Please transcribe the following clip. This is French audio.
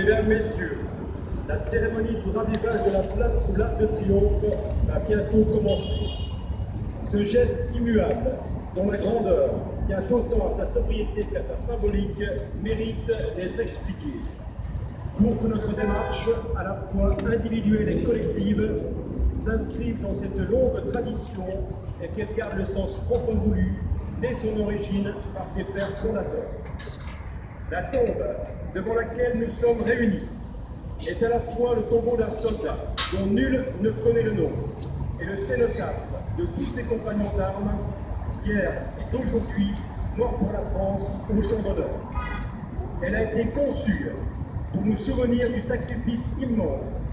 Mesdames, Messieurs, la cérémonie du ravivage de la flamme sous l'Arc de Triomphe va bientôt commencer. Ce geste immuable, dont la grandeur tient autant à sa sobriété qu'à sa symbolique, mérite d'être expliqué. Pour que notre démarche, à la fois individuelle et collective, s'inscrive dans cette longue tradition et qu'elle garde le sens profond voulu dès son origine par ses pères fondateurs. La tombe devant laquelle nous sommes réunis est à la fois le tombeau d'un soldat dont nul ne connaît le nom et le cénotaphe de tous ses compagnons d'armes d'hier et d'aujourd'hui morts pour la France au champ d'honneur. Elle a été conçue pour nous souvenir du sacrifice immense